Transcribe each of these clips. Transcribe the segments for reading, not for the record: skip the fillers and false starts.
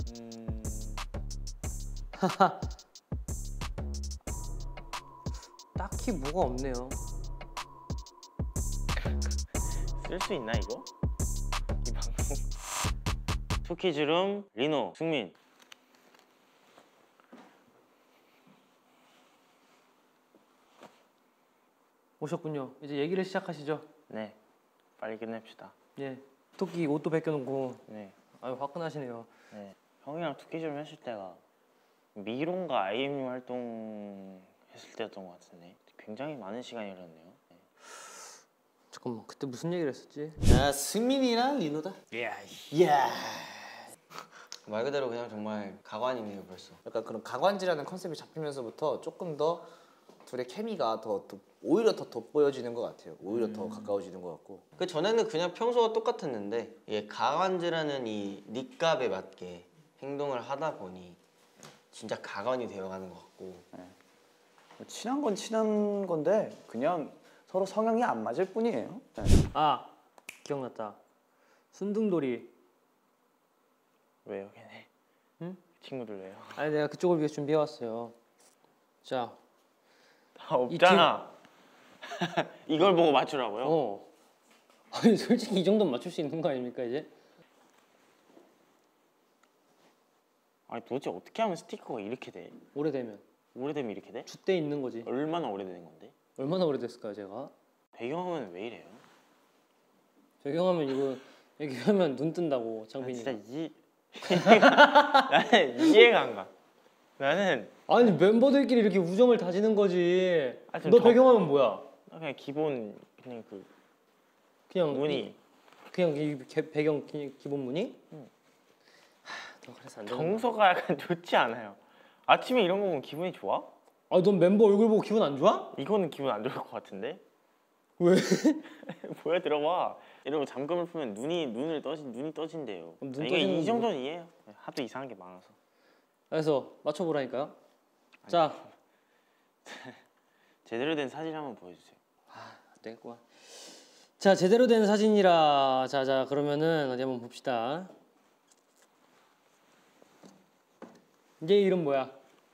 딱히 뭐가 없네요. 쓸 수 있나 이거? 이 방송. 투키즈룸 리노 승민. 오셨군요. 이제 얘기를 시작하시죠. 네, 빨리 끝냅시다. 예, 토끼 옷도 벗겨놓고. 네. 아유 화끈하시네요. 네. 형이랑 투키즈룸 했을 때가 미론과 IMU 활동 했을 때였던 것 같은데 굉장히 많은 시간이 흘렀네요. 네. 잠깐만 그때 무슨 얘기를 했었지? 야 승민이랑 리노다. 이야. 말 그대로 그냥 정말 가관이네요 벌써. 약간 그런 가관지라는 컨셉이 잡히면서부터 조금 더 둘의 케미가 오히려 더 돋보여지는 것 같아요. 오히려 더 가까워지는 것 같고. 그 전에는 그냥 평소와 똑같았는데 이게 가관지라는 이 닉값에 맞게 행동을 하다 보니 진짜 가관이 되어가는 것 같고. 네. 친한 건 친한 건데 그냥 서로 성향이 안 맞을 뿐이에요. 네. 아 기억났다. 순둥돌이. 왜요, 걔네? 응? 친구들 왜요? 아니 내가 그쪽을 위해 준비해왔어요. 자. 다 없잖아. 이걸 보고 맞추라고요? 아니 솔직히 이 정도는 맞출 수 있는 거 아닙니까 이제? 아니 도대체 어떻게 하면 스티커가 이렇게 돼? 오래되면 이렇게 돼? 줏대 있는 거지. 얼마나 오래된 건데? 얼마나 오래됐을까요 제가? 배경화면 왜 이래요? 배경화면 이거 얘기하면 눈 뜬다고 장빈이가. 진짜 나는 이해가 안 가. 나는 아니 멤버들끼리 이렇게 우정을 다지는 거지. 너 저- 배경화면 뭐야? 그냥 기본 그냥 그 그냥 무늬. 그냥 배경 기본 무늬? 응. 너 그래서 안 되는 정서가 약간 좋지 않아요. 아침에 이런 거 보면 기분이 좋아? 아, 넌 멤버 얼굴 보고 기분 안 좋아? 이거는 기분 안 좋을 것 같은데? 왜? 뭐야 들어봐. 이러고 잠금을 풀면 눈이 떠진대요. 그럼 눈 이게 떠지는 이 정도는 이해해요. 하도 이상한 게 많아서. 그래서 맞춰보라니까요. 자, 제대로 된 사진 한번 보여주세요. 안 되겠구만. 자, 제대로 된 사진이라. 자, 그러면은 어디 한번 봅시다. 이제 이름 뭐야?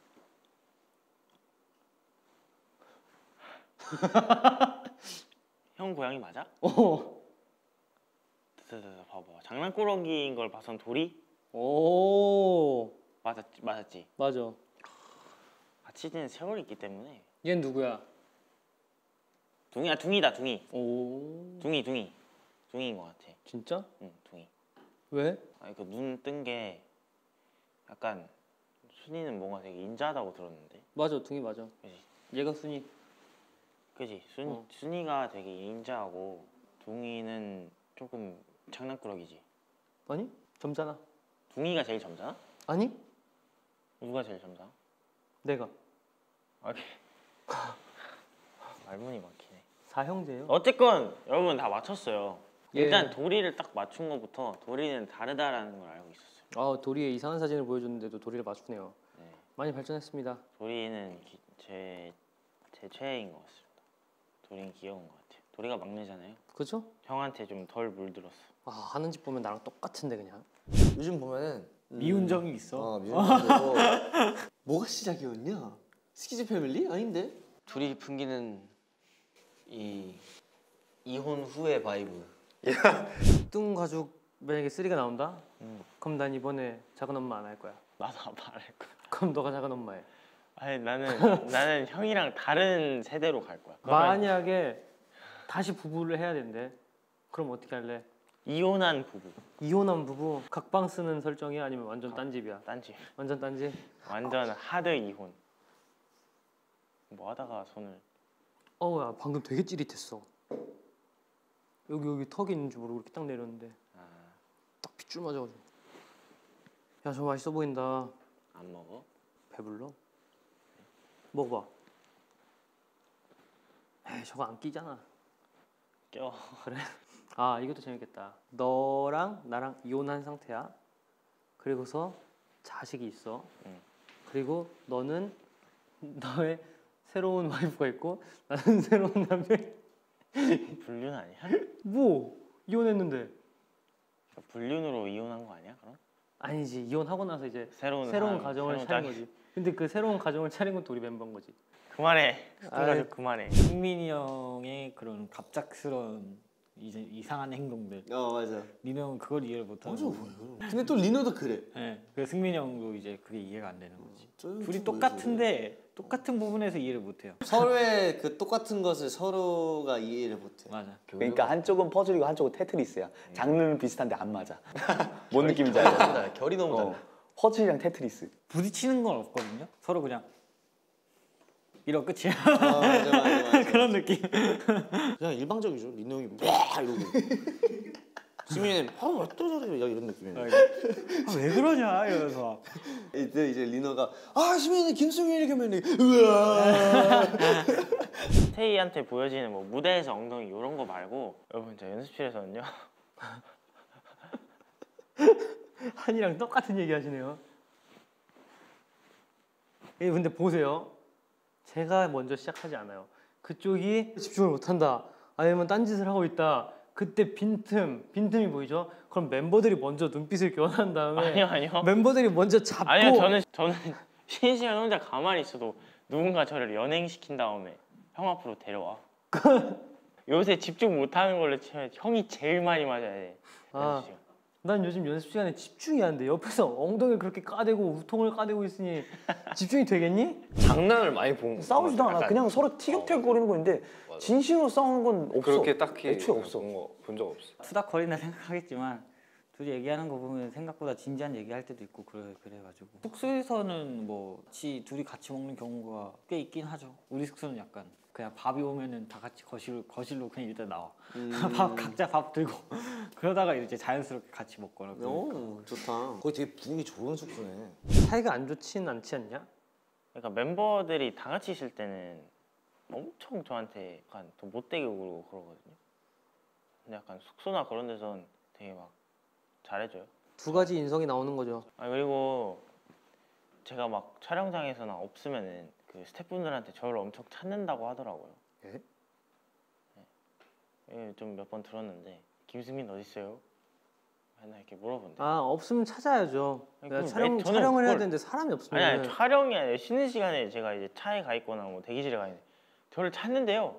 형 고양이 맞아? 오. 봐봐. 장난꾸러기인 걸 봐선 돌이? 오. 맞았지? 맞아. 같이 지낸 세월이 있기 때문에. 얘는 누구야? 둥이다 둥이. 오. 둥이인 것 같아. 진짜? 응, 둥이. 왜? 아니 그 눈 뜬 게 약간 순이는 뭔가 되게 인자하다고 들었는데. 맞아, 둥이 맞아. 그지? 얘가 순이. 그지? 순이가 되게 인자하고 둥이는 조금 장난꾸러기지. 아니? 점잖아. 둥이가 제일 점잖아? 아니? 누가 제일 점잖아? 내가. 말문이 막히네. 사형제요? 어쨌건 여러분 다 맞췄어요. 예. 일단 도리를 딱 맞춘 것부터 도리는 다르다라는 걸 알고 있었어요. 아, 도리의 이상한 사진을 보여줬는데도 도리를 맞추네요. 네. 많이 발전했습니다. 도리는 제 최애인 것 같습니다. 도리는 귀여운 것 같아요. 도리가 막내잖아요. 그죠? 형한테 좀 덜 물들었어. 아, 하는 짓 보면 나랑 똑같은데 그냥. 요즘 보면은 미운정이 있어. 미운정이고 뭐가 시작이었냐? 스키즈 패밀리? 아닌데? 둘이 풍기는 이 이혼 후의 바이브. 뚱 가죽 만약에 3가 나온다? 그럼 난 이번에 작은 엄마 안 할 거야. 나도 아빠 안 할 거야. 그럼 너가 작은 엄마 해. 아니 나는 형이랑 다른 세대로 갈 거야. 그러면 만약에 다시 부부를 해야 된대. 그럼 어떻게 할래? 이혼한 부부. 이혼한 부부 각방 쓰는 설정이야 아니면 완전 딴집이야? 딴지. 완전 딴집? 완전 하드 이혼. 뭐 하다가 손을. 야 방금 되게 찌릿했어. 여기 턱이 있는 줄 모르고 이렇게 딱 내렸는데 딱 핏줄 맞아가지고. 야 저거 맛있어 보인다. 안 먹어? 배불러? 먹어봐. 에이 저거 안 끼잖아. 껴. 그래? 아 이것도 재밌겠다. 너랑 나랑 이혼한 상태야. 그리고서 자식이 있어. 그리고 너는 너의 새로운 와이프가 있고 나는 새로운 남편. 불륜 아니야? 뭐 이혼했는데. 불륜으로 이혼한 거 아니야 그럼? 아니지 이혼하고 나서 이제 새로운 가정을 새로운 차린 짝이- 거지. 근데 그 새로운 가정을 차린 것도 우리 멤버인 거지. 그만해. 아이. 가지고 그만해. 승민이 형의 그런 갑작스러운 이제 이상한 행동들. 맞아. 민호 형은 그걸 이해를 못하고. 근데 또 리노도 그래. 네. 그 승민이 형도 이제 그게 이해가 안 되는 거지. 좀 둘이 왜 똑같은데 똑같은 부분에서 이해를 못해요. 서로의 그 똑같은 것을 서로가 이해를 못해. 맞아. 그러니까 한쪽은 퍼즐이고 한쪽은 테트리스야. 장르는 비슷한데 안 맞아. 뭔 느낌인지 알죠? 달라. 결이 너무 달라. 퍼즐이랑 테트리스. 부딪히는 건 없거든요. 서로 그냥 이러 끝이야. 맞아. 그런 느낌. 그냥 일방적이죠. 리노 형이 와 이러고 수민이는 또 저래 이런 느낌이에요. 왜 그러냐 이러면서. 이제 리노가 수민이 김승민 이렇게 하면 우와. 태희한테 보여지는 뭐 무대에서 엉덩이 이런 거 말고 여러분 저 연습실에서는요. 한이랑 똑같은 얘기 하시네요. 근데 보세요. 제가 먼저 시작하지 않아요. 그쪽이 집중을 못한다. 아니면 딴짓을 하고 있다. 그때 빈틈이 보이죠? 그럼 멤버들이 먼저 눈빛을 교환한 다음에 아니요. 멤버들이 먼저 잡고 아니요 저는 쉬는 시간 혼자 가만히 있어도 누군가 저를 연행시킨 다음에 형 앞으로 데려와. 요새 집중 못하는 걸로 치면 형이 제일 많이 맞아야 돼. 아, 난 요즘 연습 시간에 집중이 안 돼. 옆에서 엉덩이를 그렇게 까대고 우통을 까대고 있으니 집중이 되겠니? 장난을 많이 본 싸우지도 않아. 약간 그냥 서로 티격태격거리는 건데 진심으로 싸우는 건 없어. 그렇게 딱히 애초에 없어. 본 적 없어. 투닥거린다 생각하겠지만 둘이 얘기하는 거 보면 생각보다 진지한 얘기할 때도 있고 그래가지고 숙소에서는 뭐 둘이 같이 먹는 경우가 꽤 있긴 하죠. 우리 숙소는 약간 그냥 밥이 오면은 다 같이 거실로 그냥 일단 나와. 각자 밥 들고 그러다가 이제 자연스럽게 같이 먹거나. 오 좋다. 거기 되게 분위기 좋은 숙소네. 사이가 안 좋진 않지 않냐? 그러니까 멤버들이 다 같이 있을 때는 엄청 저한테 약간 더 못되게 굴고 그러거든요. 근데 약간 숙소나 그런 데선 되게 막 잘해줘요. 두 가지 인성이 나오는 거죠. 그리고 제가 막 촬영장에서나 없으면은 그 스태프분들한테 저를 엄청 찾는다고 하더라고요. 예? 네, 좀 몇 번 들었는데 김승민 어디 있어요? 맨날 이렇게 물어본대. 없으면 찾아야죠. 아니, 내가 그럼 저는 촬영을 해야 그걸- 되는데 사람이 없으면 아니 촬영이 아니라 쉬는 시간에 제가 이제 차에 가 있거나 뭐 대기실에 가 있는데 저를 찾는데요.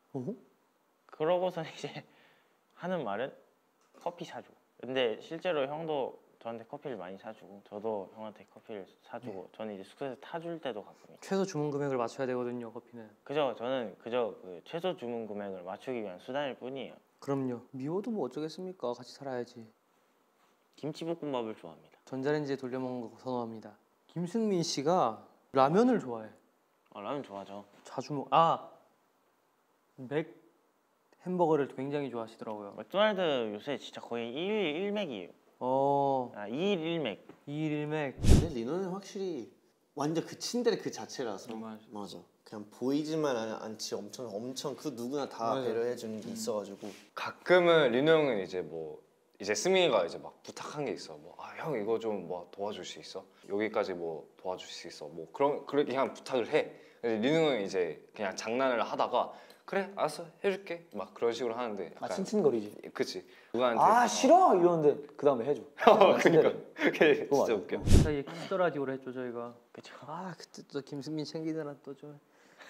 그러고서 이제 하는 말은 커피 사줘. 근데 실제로 형도 저한테 커피를 많이 사주고 저도 형한테 커피를 사주고 저는 이제 숙소에서 타줄 때도 가끔 있고. 최소 주문 금액을 맞춰야 되거든요. 커피는. 저는 그 최소 주문 금액을 맞추기 위한 수단일 뿐이에요. 그럼요. 미워도 뭐 어쩌겠습니까? 같이 살아야지. 김치볶음밥을 좋아합니다. 전자레인지에 돌려 먹는 거 선호합니다. 김승민 씨가 라면을 좋아해. 라면 좋아하죠. 자주 맥 햄버거를 굉장히 좋아하시더라고요. 맥도날드 요새 진짜 거의 1일 1맥이에요. 2일 1맥. 2일 1맥. 근데 리노는 확실히 완전 그 친데레 그 자체라서 맞아. 그냥 보이지만 않지 엄청 그 누구나 다 배려해 주는 게 있어가지고 가끔은 리노 형은 이제 승민이가 이제 막 부탁한 게 있어. 형 이거 좀 뭐 도와줄 수 있어? 여기까지 뭐 도와줄 수 있어? 뭐 그렇게 그냥 부탁을 해. 근데 리노 형은 이제 그냥 장난을 하다가 그래 알았어 해줄게 막 그런 식으로 하는데 약간 칭칭거리지. 그치 누구한테 싫어 이러는데 그 다음에 해줘. 그러니까 그게 그거 진짜 맞아. 웃겨. 사이에 키스터 라디오를 했죠 저희가. 그쵸. 그때 또 김승민 챙기느라 또 좀.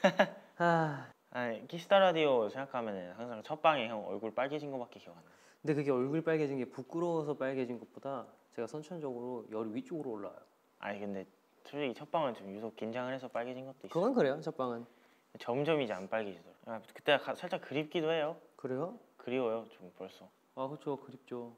키스타 라디오 생각하면은 항상 첫 방에 형 얼굴 빨개진 거밖에 기억 안 나. 근데 그게 얼굴 빨개진 게 부끄러워서 빨개진 것보다 제가 선천적으로 열 위쪽으로 올라와요. 근데 솔직히 첫 방은 좀 유독 긴장을 해서 빨개진 것도 있어. 그건 그래요 첫 방은. 점점 이제 안 빨개지더라고. 그때 살짝 그립기도 해요. 그래요? 그리워요 좀 벌써. 그렇죠 그립죠.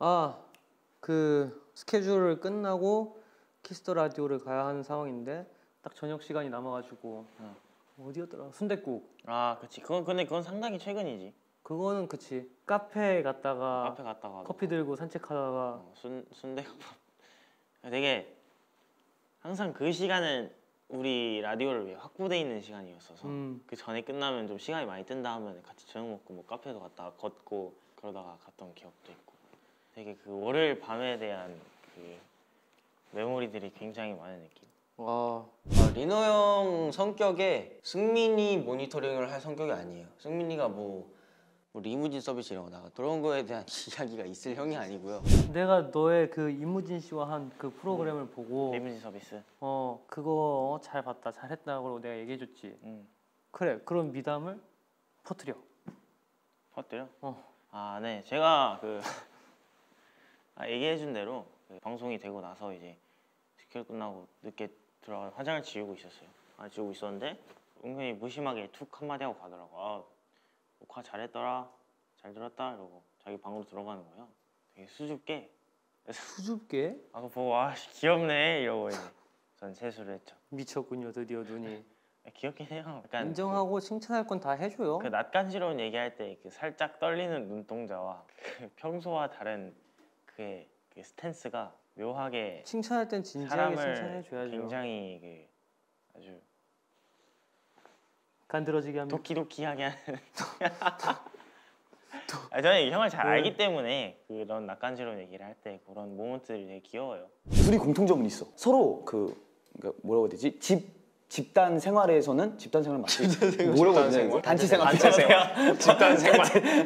그 스케줄을 끝나고 키스터 라디오를 가야 하는 상황인데 딱 저녁 시간이 남아가지고 어디였더라? 순댓국. 그치. 근데 그건 상당히 최근이지. 그거는 그치. 카페 갔다가 카페 갔다가 커피 들고 산책하다가 순대국밥. 되게 항상 그 시간은 우리 라디오를 위해 확보돼 있는 시간이었어서 그 전에 끝나면 좀 시간이 많이 뜬 다음에 같이 저녁 먹고 뭐 카페도 갔다가 걷고 그러다가 갔던 기억도 있고 되게 그 월요일 밤에 대한 그 메모리들이 굉장히 많은 느낌. 리노 형 성격에 승민이 모니터링을 할 성격이 아니에요. 승민이가 뭐 뭐 리무진 서비스 이런 거 나가 그런 거에 대한 이야기가 있을 형이 아니고요. 내가 너의 그 이무진 씨와 한 그 프로그램을 보고 리무진 서비스. 그거 잘 봤다 잘했다고 내가 얘기해줬지. 그래 그런 미담을 퍼뜨려. 퍼뜨려? 아, 네. 제가 그 얘기해준 대로 그 방송이 되고 나서 이제 스케줄 끝나고 늦게 들어가 화장을 지우고 있었어요. 지우고 있었는데 은근히 무심하게 툭 한마디 하고 가더라고. 아, 녹화 잘했더라, 잘 들었다 이러고 자기 방으로 들어가는 거예요. 되게 수줍게. 그래서 수줍게? 그거 보고 아 귀엽네 이러고 이제 전 세수를 했죠. 미쳤군요 드디어 눈이. 귀엽긴 해요. 약간 인정하고 칭찬할 건 다 해줘요. 그 낯간지러운 얘기할 때 그 살짝 떨리는 눈동자와 그 평소와 다른 그의 그 스탠스가 묘하게 칭찬할 땐 진지하게 칭찬해줘야죠. 사람을 굉장히 그 아주 간드러지게 하면 도끼도끼하게 하는. 저는 형을 잘 알기 때문에 그런 낯간지러운 얘기를 할 때 그런 모먼트들이 되게 귀여워요. 둘이 공통점은 있어. 서로 그러니까 뭐라고 해야 되지? 집단 생활에서는 집단 생활 맞지? 뭐라고 해야 되지? 단체 생활. 집단 생활.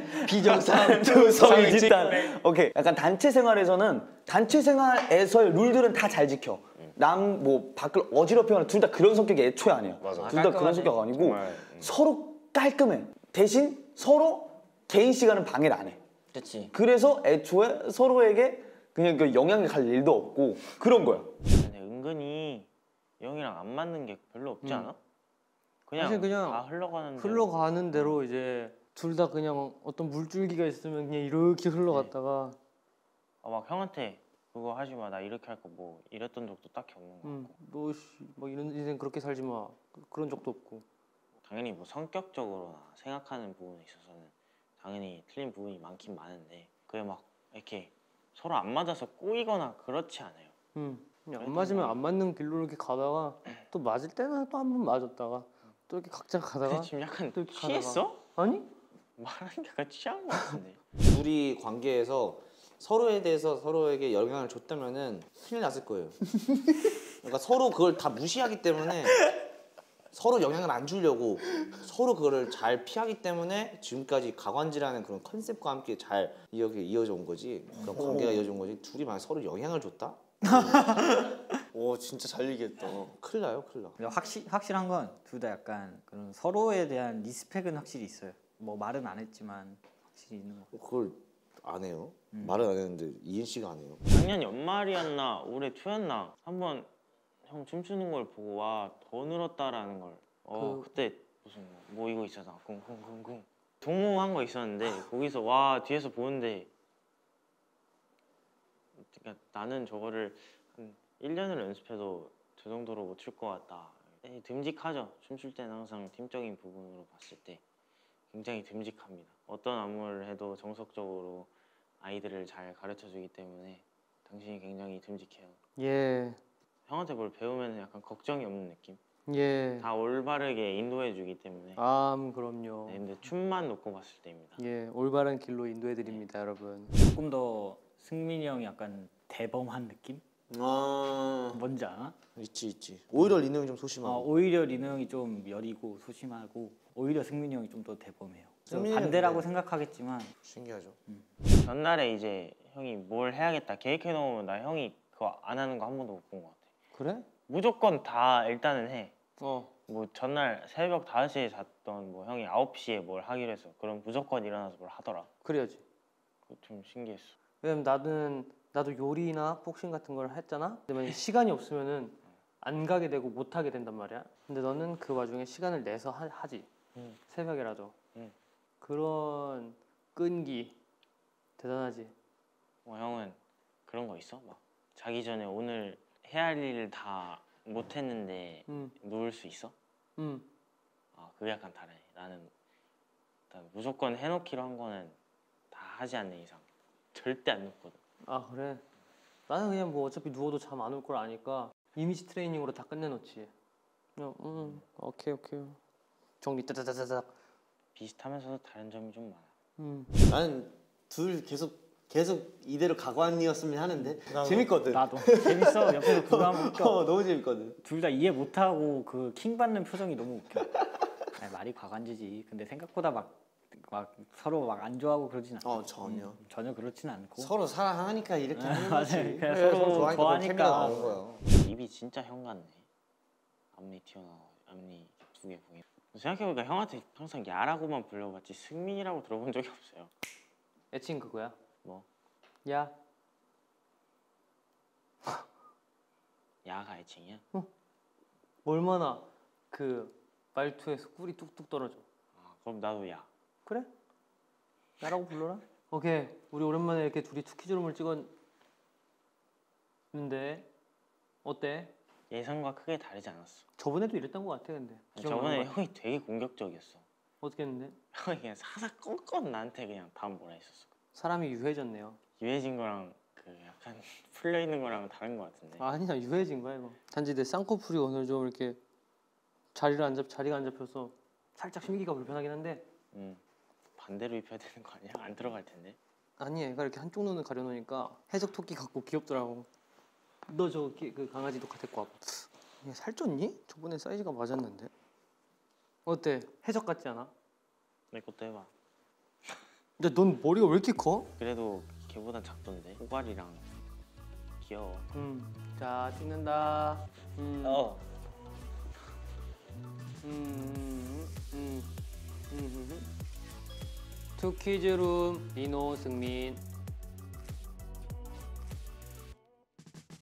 비정상투성이 집단. 오케이. 약간 단체 생활에서는 단체 생활에서의 룰들은 다 잘 지켜. 남 뭐 밖을 어지럽히거나 둘 다 그런 성격이 애초에 아니야. 맞아. 둘 다 그런 성격 아니고 정말, 서로 깔끔해. 대신 서로 개인 시간은 방해를 안 해. 그렇지. 그래서 애초에 서로에게 그냥 그 영향이 갈 일도 없고 그런 거야. 근데 은근히 형이랑 안 맞는 게 별로 없지 않아? 사실 그냥 다 흘러가는 흘러가는 대로 이제 둘 다 그냥 어떤 물줄기가 있으면 그냥 이렇게 흘러갔다가 막 형한테 그거 하지 마 나 이렇게 할 거 뭐 이랬던 적도 딱히 없는 거 같고 너뭐 이런 인생 그렇게 살지 마 그런 적도 없고. 당연히 뭐 성격적으로나 생각하는 부분에 있어서는 당연히 틀린 부분이 많긴 많은데 그게 막 이렇게 서로 안 맞아서 꼬이거나 그렇지 않아요. 그냥 안 맞으면 안 맞는 길로 이렇게 가다가 또 맞을 때는 또 한 번 맞았다가 또 이렇게 각자 가다가 근데 지금 약간 또 이렇게 취했어? 아니? 말하는 게 약간 취한 거 같은데. 둘이 관계에서 서로에 대해서 서로에게 영향을 줬다면은 큰일 났을 거예요. 그러니까 서로 그걸 다 무시하기 때문에 서로 영향을 안 주려고 서로 그거를 잘 피하기 때문에 지금까지 가관지라는 그런 컨셉과 함께 잘 이어져 온 거지. 그런 관계가 이어져 온 거지. 둘이 만약 서로 영향을 줬다? 오 진짜 잘 얘기했다. 큰일 나요, 큰일 나. 근데 확실한 건 둘 다 약간 그런 서로에 대한 리스펙은 확실히 있어요. 뭐 말은 안 했지만 확실히 있는 거. 그걸 안 해요? 말은 안 했는데 이은 씨가 안 해요. 작년 연말이었나 올해 초였나 한번 형 춤추는 걸 보고 와 더 늘었다라는 걸 그때 무슨 뭐 이거 있었잖아 쿵쿵쿵쿵 동무한 거 있었는데 거기서 와 뒤에서 보는데 그러니까 나는 저거를 한 1년을 연습해도 저 정도로 못 출 것 같다. 듬직하죠. 춤출 때는 항상 팀적인 부분으로 봤을 때 굉장히 듬직합니다. 어떤 안무를 해도 정석적으로 아이들을 잘 가르쳐주기 때문에 당신이 굉장히 듬직해요. 예. 형한테 뭘 배우면 약간 걱정이 없는 느낌? 예. 다 올바르게 인도해주기 때문에. 그럼요. 네, 근데 춤만 놓고 봤을 때입니다. 예, 올바른 길로 인도해드립니다, 여러분. 조금 더 승민이 형이 약간 대범한 느낌? 뭔지 아나? 있지. 오히려 리노 형이 좀 소심하고. 오히려 리노 형이 좀 여리고 소심하고 오히려 승민이 형이 좀 더 대범해요. 승민이 반대라고 형은 생각하겠지만 신기하죠. 전날에 이제 형이 뭘 해야겠다 계획해 놓으면 나 형이 그거 안 하는 거 한 번도 못 본 것 같아. 그래? 무조건 다 일단은 해. 어. 뭐 전날 새벽 5시에 잤던 뭐 형이 9시에 뭘 하기로 했어. 그럼 무조건 일어나서 뭘 하더라. 그래야지. 그거 좀 신기했어. 왜냐면 나도 요리나 복싱 같은 걸 했잖아. 근데 만약 시간이 없으면은 안 가게 되고 못 하게 된단 말이야. 근데 너는 그 와중에 시간을 내서 하지. 새벽이라도. 그런 끈기 대단하지. 형은 그런 거 있어? 막 자기 전에 오늘 해야 할 일을 다 못했는데 누울 수 있어? 그게 약간 다르네. 나는 일단 무조건 해놓기로 한 거는 다 하지 않는 이상 절대 안 눕거든. 아 그래? 나는 그냥 뭐 어차피 누워도 잠 안 올 걸 아니까 이미지 트레이닝으로 다 끝내놓지. 그냥 오케이 정리 따다다다닥. 비슷하면서도 다른 점이 좀 많아. 나는 둘 계속 이대로 가관이었으면 하는데 재밌거든. 나도 재밌어. 옆에서 그거 하면 웃겨. 너무 재밌거든. 둘 다 이해 못하고 그 킹 받는 표정이 너무 웃겨. 아니, 말이 과간지지. 근데 생각보다 막 막 서로 막 안 좋아하고 그러진 않아. 전혀. 전혀 그렇진 않고. 서로 사랑하니까 이렇게 하는 맞아요. 거지. 그냥 그래, 서로 좋아하니까 그런 좋아하니까. 케미가 나오는 거야. 입이 진짜 형 같네. 앞니 튀어나와. 앞니 2개 보이. 생각해보니까 형한테 항상 야라고만 불러봤지 승민이라고 들어본 적이 없어요. 애칭 그거야. 뭐? 야. 야가 애칭이야? 얼마나 그 말투에서 꿀이 뚝뚝 떨어져. 아, 그럼 나도 야. 그래? 나라고 불러라. 오케이. 우리 오랜만에 이렇게 둘이 투키즈룸을 찍었는데 어때? 예상과 크게 다르지 않았어. 저번에도 이랬던 것 같아 근데. 저번에 기억나는 거 형이 되게 공격적이었어. 어떻게 했는데? 형이 그냥 사사건건 나한테 그냥 다음 뭐라 했었어. 사람이 유해졌네요. 유해진 거랑 그 약간 풀려 있는 거랑 다른 거 같은데. 아니야 유해진 거야 이거. 단지 내 쌍꺼풀이 오늘 좀 이렇게 자리가 안 잡혀서 살짝 심기가 불편하긴 한데 반대로 입혀야 되는 거 아니야? 안 들어갈 텐데. 아니 얘가 이렇게 한쪽 눈을 가려놓으니까 해적 토끼 같고 귀엽더라고. 너 저 그 강아지도 데리고 와봐. 얘 살쪘니? 저번에 사이즈가 맞았는데. 어때? 해적 같지 않아? 내 것도 해봐. 근데 넌 머리가 왜 이렇게 커? 그래도 걔보단 작던데. 호갈이랑 귀여워. 자 찍는다. 투키즈룸 민호 승민.